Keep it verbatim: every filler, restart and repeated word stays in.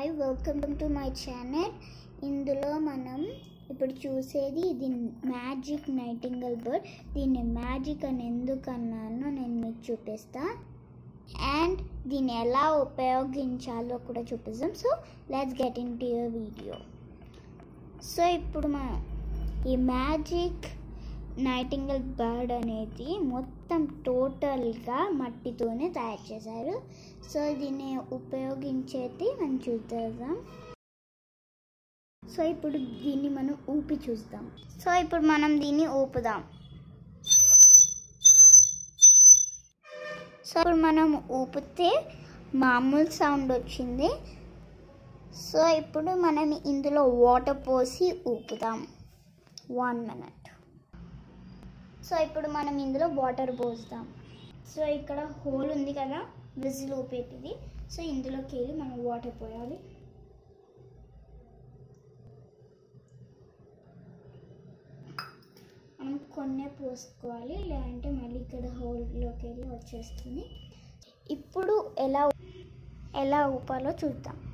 Hi welcome to my channel. ఇందులో మనం ఇప్పుడు చూసేది ఇది మ్యాజిక్ నైటింగల్ బర్డ్. దీన్ని మ్యాజిక్ అని ఎందుకు అన్నానో నేను మీకు చూపిస్తా అండ్ దీన్ని ఎలా ఉపయోగించాలో కూడా చూపిస్తాం. So let's get into your video. So ఇప్పుడు మనం ఈ మ్యాజిక్ నైటింగల్ బర్డ్ అనేది మొత్తం టోటల్గా మట్టితోనే తయారు చేశారు. సో దీన్ని ఉపయోగించేది మనం చూద్దాం. సో ఇప్పుడు దీన్ని మనం ఊపి చూద్దాం. సో ఇప్పుడు మనం దీన్ని ఊపుదాం. సో ఇప్పుడు మనం ఊపితే మామూలు సౌండ్ వచ్చింది. సో ఇప్పుడు మనం ఇందులో వాటర్ పోసి ఊపుదాం. One minute. సో ఇప్పుడు మనం ఇందులో వాటర్ పోస్తాం. సో ఇక్కడ హోల్ ఉంది కదా విజిల్ ఊపేటిది. సో ఇందులోకి వెళ్ళి మనం వాటర్ పోయాలి. మనం కొన్నే పోసుకోవాలి, లేదంటే మళ్ళీ ఇక్కడ హోల్లోకి వెళ్ళి వచ్చేస్తుంది. ఇప్పుడు ఎలా ఎలా ఊపాలో చూద్దాం.